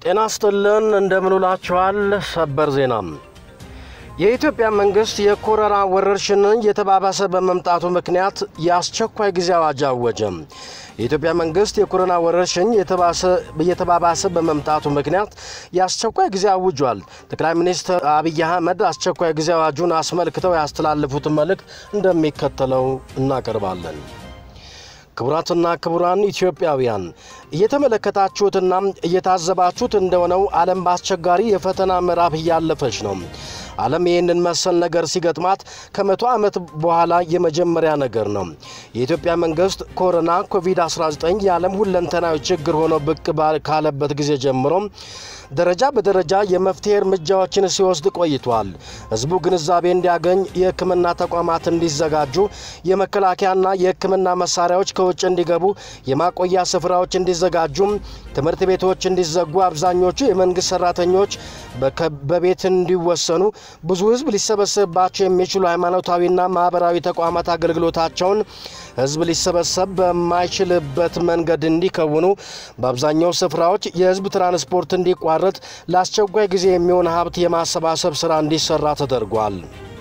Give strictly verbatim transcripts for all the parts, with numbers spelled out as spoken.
ጤና ይስጥልን እንደምንላችኋል ሰበር ዜና የኢትዮጵያ መንግስት የኮሮና ወረርሽኝን የተባባሰ በመምጣቱ ምክንያት ያስቸኳይ ጊዜ አዋጅ አወጀ የኢትዮጵያ መንግስት የኮሮና ወረርሽኝ የተባባሰ የተባባሰ በመምጣቱ ምክንያት ያስቸኳይ ጊዜ አውጇል ጠቅላይ ሚኒስትር አብይ አህመድ አስቸኳይ ጊዜ አዋጁን አስመልክተው ያስተላለፉት መልእክት እንደሚከተለው እናቀርባለን ክቡራትና ክቡራን ኢትዮጵያውያን እየተመለከታችሁትና እየታዘባችሁት እንደሆነው ዓለም ባስቸጋሪ የፈተና ምዕራፍ ያለፈች ነው ዓለም ይህንን መሰል ነገር ሲገጥማት ከመቶ ዓመት በኋላ የመጀመሪያ ነገር ነው የኢትዮጵያ መንግስት ኮሮና ኮቪድ አስራ ዘጠኝ የዓለም ሁለንተናዊ ችግር ሆኖ ብቅ ካለበት ጊዜ ጀምሮ ደረጃ በደረጃ የመፍትሄ እርምጃዎችን ሲወስድ ቆይቷል ህዝቡ ግንዛቤ እንዲያገኝ የህክምና ተቋማት እንዲዘጋጁ የመከላከያና የህክምና መሳሪያዎች ከውጭ እንዲገቡ የማቆያ ስፍራዎች እንዲዘጋጁ ትምህርት ቤቶች እንዲዘጉ አብዛኞቹ የመንግስት ሰራተኞች በቤት እንዲወሰኑ ብዙ ህዝብ ሊሰበሰብባቸው የሚችሉ ሃይማኖታዊና ማህበራዊ ተቋማት አገልግሎታቸውን ህዝብ ሊሰበሰብ በማይችልበት መንገድ እንዲከውኑ በአብዛኛው ስፍራዎች የህዝብ ትራንስፖርት እንዲቋረጥ ለአስቸኳይ ጊዜ የሚሆን ሀብት የማሰባሰብ ስራ እንዲሰራ ተደርጓል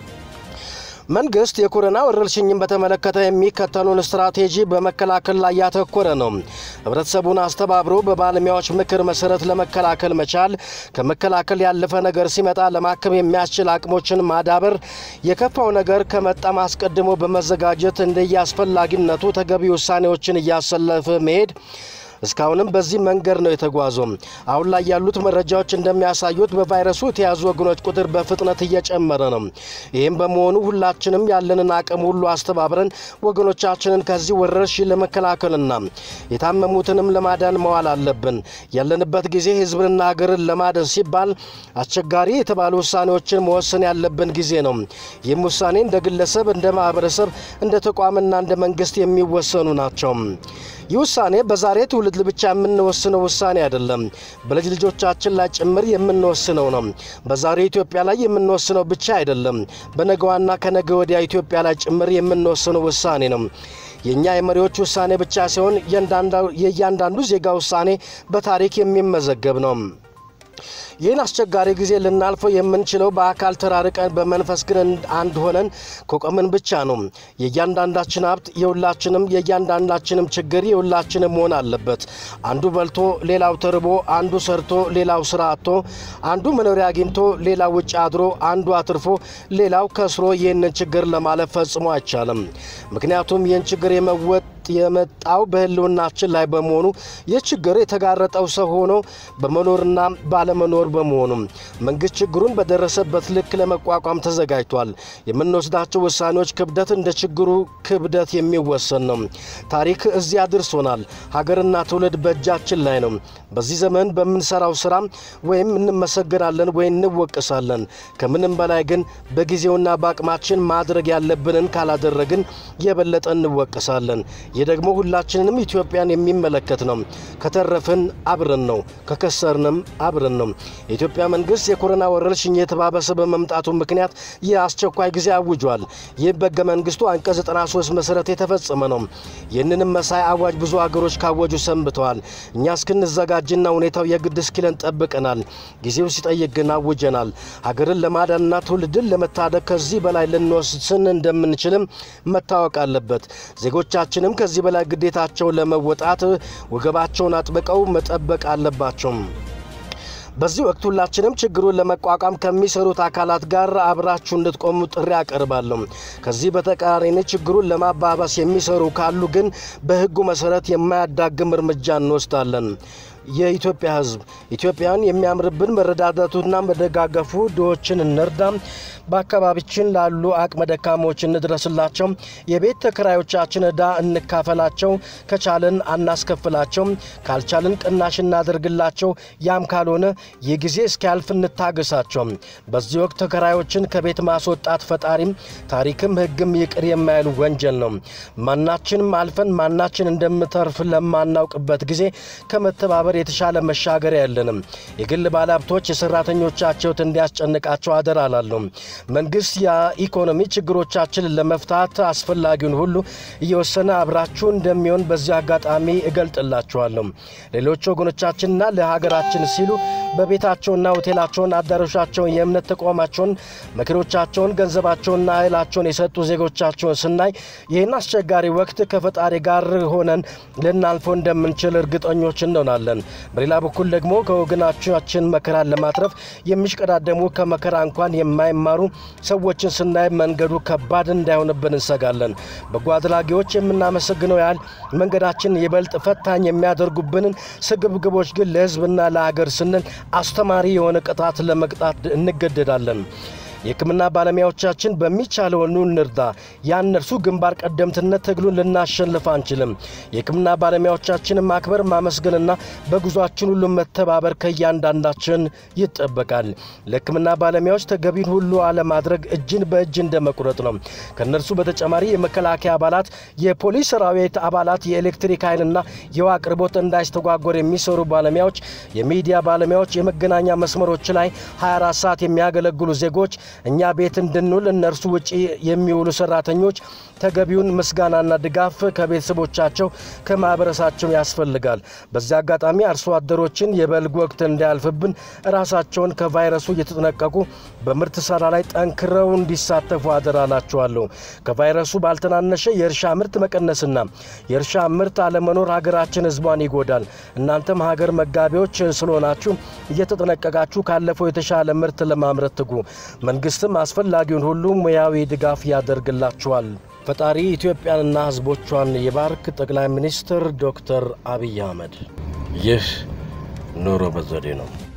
መንግስት የኮሮና ወረርሽኝን በተመለከተ የሚከተሉን ስትራቴጂ በመከላከል ላይ ያተኮረ ነው ህብረተሰቡን አስተባብሮ በባለሙያዎች ምክር መሰረት ለመከላከል መቻል ከመከላከል ያለፈ ነገር ሲመጣ ለማከም የሚያስችል አቅሞችን ማዳበር የከፋው ነገር ከመጣ ማስቀድሞ በመዘጋጀት እንደያስፈልጊነቱ ተገቢ ውሳኔዎችን ያሰለፈ መሄድ እስካሁንም በዚህ መንገድ ነው የተጓዘው አሁን ላይ ያሉት መረጃዎች እንደሚያሳዩት በቫይረሱ የተያዙ ወገኖች ቁጥር በፍጥነት እየጨመረ ነው ይሄም በመሆኑ ሁላችንም ያለንን አቅም ሁሉ አስተባብረን ወገኖቻችንን ከዚህ ወረርሽኝ ለመከላከልና የታመሙትንም ለማዳን መዋል አለብን ያለንበት ጊዜ ህዝብና ሀገርን ለማዳን ሲባል አስቸጋሪ የተባሉ ውሳኔዎችን መወሰን ያለብን ጊዜ ነው ይህም ውሳኔ እንደ ግለሰብ እንደ ማህበረሰብ እንደ ተቋምና እንደ መንግስት የሚወሰኑ ናቸው ይውሳኔ በዛሬ ትውልድ ብቻ የምንወስነው ውሳኔ አይደለም በልጅ ልጆቻችን ላይ ጭምር የምንወስነው ነው በዛሬ ኢትዮጵያ ላይ የምንወስነው ብቻ አይደለም በነገዋና ከነገ ወዲያ ኢትዮጵያ ላይ ጭምር የምንወስነው ውሳኔ ነው የኛ የመሪዎች ውሳኔ ብቻ ሳይሆን የእያንዳንዱ ዜጋ ውሳኔ በታሪክ የሚመዘገብ ነው ይህን አስቸጋሪ ጊዜ ልናልፈው የምንችለው በአካል ተራርቀን በመንፈስ ግን አንድ ሆነን ከቆምን ብቻ ነው የእያንዳንዳችን ሀብት የሁላችንም የእያንዳንዳችንም ችግር የሁላችንም መሆን አለበት አንዱ በልቶ ሌላው ተርቦ አንዱ ሰርቶ ሌላው ስራ አጥቶ አንዱ መኖሪያ አግኝቶ ሌላው ውጭ አድሮ አንዱ አትርፎ ሌላው ከስሮ ይህንን ችግር ለማለፍ ፈጽሞ አይቻልም ምክንያቱም ይህን ችግር የመወጥ የመጣው በህልውናችን ላይ በመሆኑ የችግር የተጋረጠው ሰው ሆኖ በመኖርና ባለመኖር በመሆኑ መንግስት ችግሩን በደረሰበት ልክ ለመቋቋም ተዘጋጅቷል የምንወስዳቸው ውሳኔዎች ክብደት እንደ ችግሩ ክብደት የሚወሰን ነው ታሪክ እዚያ ድርሶናል ሀገርና ትውልድ በእጃችን ላይ ነው በዚህ ዘመን በመንሰራው ስራ ወይም እንመሰገናለን ወይ እንወቀሳለን ከምንም በላይ ግን በጊዜውና በአቅማችን ማድረግ ያለብንን ካላደረግን የበለጠ እንወቀሳለን የደግሞ ሁላችንንም ኢትዮጵያን የሚመለከት ነው ከተረፈን አብረን ነው ከከሰርንም አብረን ነው የኢትዮጵያ መንግስት የኮሮና ወረርሽኝ የተባባሰ በመምጣቱ ምክንያት የአስቸኳይ ጊዜ አውጇል የበገ መንግስቱ አንቀጽ ዘጠና ሶስት መሰረት የተፈጸመ ነው የነንም መሳይ አዋጅ ብዙ ሀገሮች ካወጁ ሰንብተዋል እኛ እስክንዘጋጅና ሁኔታው የግድ እስኪለን ጠብቀናል ጊዜው ሲጠይቅ ግን አውጀናል ሀገርን ለማዳንና ትውልድን ለመታደግ ከዚህ በላይ ልንወስን እንደምንችልም መታወቅ አለበት ዜጎቻችንም ከዚህ በላይ ግዴታቸው ለመወጣት ወገባቸውን አጥብቀው መጠበቅ አለባቸው በዚህ ወቅት ሁላችንም ችግሩን ለመቋቋም ከሚሰሩት አካላት ጋር አብራችሁ እንድትቆሙ ጥሪ አቀርባለሁ ከዚህ በተቃራኒ ችግሩን ለማባባስ የሚሰሩ ካሉ ግን በህጉ መሰረት የማያዳግም እርምጃ እንወስዳለን የኢትዮጵያ ህዝብ ኢትዮጵያን የሚያምርብን መረዳዳቱና መደጋገፉ ዶችን እንርዳም በአካባቢችን ላሉ አቅመ ደካሞች እንድረስላቸው የቤት ተከራዮቻችን ዳ እንካፈላቸው ከቻለን አናስከፍላቸው ካልቻለን ቅናሽ እናደርግላቸው ያም ካልሆነ የጊዜ እስኪያልፍ እንታገሳቸው በዚህ ወቅት ተከራዮችን ከቤት ማስወጣት ፈጣሪም ታሪክም ህግም ይቅር የማይሉ ወንጀል ነው ማናችንም አልፈን ማናችን እንደምተርፍ ለማናውቅበት ጊዜ ከመተባበር የተሻለ መሻገሪያ የለንም። የግል ባለሀብቶች የሰራተኞቻቸው እንዲያስጨንቃቸው አደራ አላለሁ። መንግስት የኢኮኖሚ ችግሮቻችንን ለመፍታት አስፈላጊውን ሁሉ እየወሰነ አብራችሁ እንደሚሆን በዚህ አጋጣሚ እገልጥላችኋለሁ። ሌሎች ወገኖቻችንና ለሀገራችን ሲሉ በቤታቸውና ሆቴላቸውን አዳራሻቸውን የእምነት ተቋማቸውን መከሮቻቸውን ገንዘባቸውንና ኃይላቸውን የሰጡ ዜጎቻቸውን ስናይ ይህን አስቸጋሪ ወቅት ከፈጣሪ ጋር ሆነን ልናልፈው እንደምንችል እርግጠኞች እንሆናለን። በሌላ በኩል ደግሞ ከወገናችን መከራን ለማትረፍ የሚሽቀዳደሙ ከመከራ እንኳን የማይማሩ ሰዎችን ስናይ መንገዱ ከባድ እንዳይሆንብን እንሰጋለን። በጎ አድራጊዎች የምናመሰግነው ያህል መንገዳችን ይበልጥ ፈታኝ የሚያደርጉብንን ስግብግቦች ግን ለሕዝብና ለሀገር ስንል አስተማሪ የሆነ ቅጣት ለመቅጣት እንገደዳለን። የሕክምና ባለሙያዎቻችን በሚቻለው እንርዳ። ያነርሱ ግንባር ቀደምትነት ትግሉን ልናሸንፍ አንችልም። የሕክምና ባለሙያዎቻችን ማክበር ማመስገንና በጉዟችን ሁሉ መተባበር ከያንዳንዳችን ይጠበቃል። ለሕክምና ባለሙያዎች ተገቢውን ሁሉ አለማድረግ እጅን በእጅ እንደመቁረጥ ነው። ከነርሱ በተጨማሪ የመከላከያ አባላት፣ የፖሊስ ሰራዊት አባላት፣ የኤሌክትሪክ ኃይልና የውሃ አቅርቦት እንዳይስተጓጎል የሚሰሩ ባለሙያዎች፣ የሚዲያ ባለሙያዎች፣ የመገናኛ መስመሮች ላይ ሃያ አራት ሰዓት የሚያገለግሉ ዜጎች እኛ ቤት እንድንውል እነርሱ ውጪ የሚውሉ ሰራተኞች ተገቢውን ምስጋናና ድጋፍ ከቤተሰቦቻቸው ከማህበረሰባቸው ያስፈልጋል። በዚያ አጋጣሚ አርሶ አደሮችን የበልግ ወቅት እንዳያልፍብን ራሳቸውን ከቫይረሱ እየተጠነቀቁ በምርት ስራ ላይ ጠንክረው እንዲሳተፉ አደራላቸዋለሁ። ከቫይረሱ ባልተናነሸ የእርሻ ምርት መቀነስና የእርሻ ምርት አለመኖር ሀገራችን ህዝቧን ይጎዳል። እናንተም ሀገር መጋቢዎች ስለሆናችሁ እየተጠነቀቃችሁ ካለፈው የተሻለ ምርት ለማምረት ትጉ። መንግስትም አስፈላጊውን ሁሉ ሙያዊ ድጋፍ ያደርግላችኋል። ፈጣሪ ኢትዮጵያንና ህዝቦቿን ይባርክ። ጠቅላይ ሚኒስትር ዶክተር አብይ አህመድ። ይህ ኑሮ በዘዴ ነው።